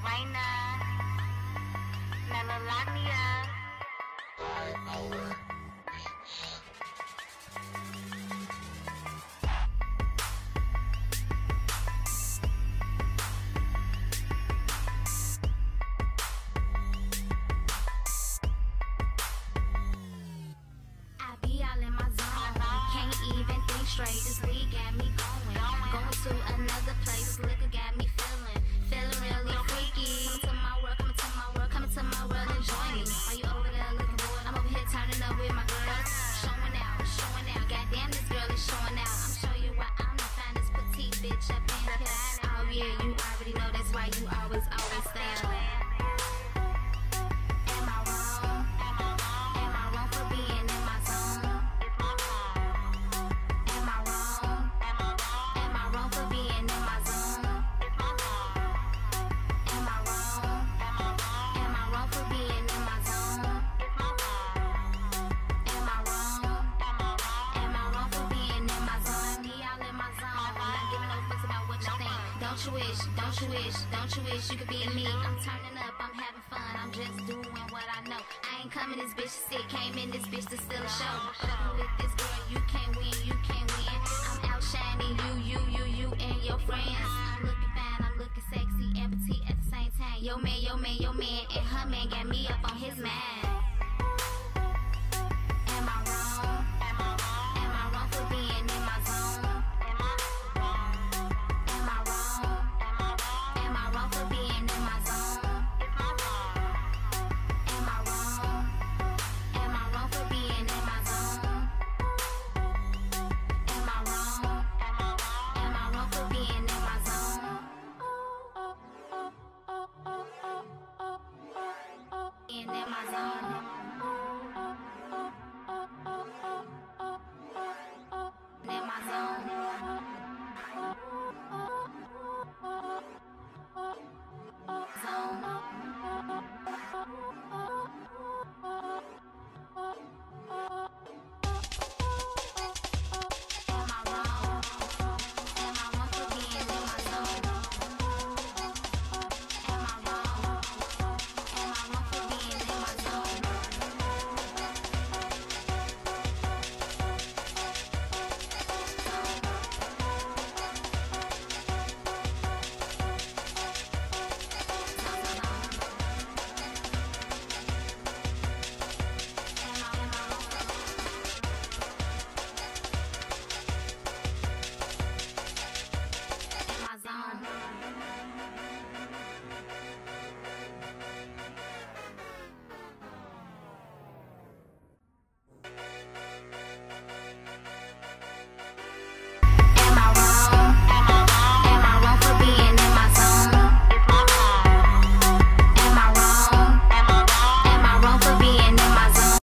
Raina, Melalania. I be all in my zone, can't even think straight. This weed got me going to another place. Liquor got me feeling really freaky. Coming to my world and join me. Are you over there looking bored? I'm over here turning up with my girls, showing out. Goddamn, this girl is showing out. I'm show you why I'm the finest petite bitch up in here. Oh yeah, you already know that's why you always stay. Don't you wish you could be me? I'm turning up, I'm having fun, I'm just doing what I know. I ain't coming this bitch sick, came in this bitch to steal a show. Fucking with this girl, you can't win. I'm outshining you and your friends. I'm looking fine, I'm looking sexy and petite at the same time. Yo man, and her man got me up on his mind.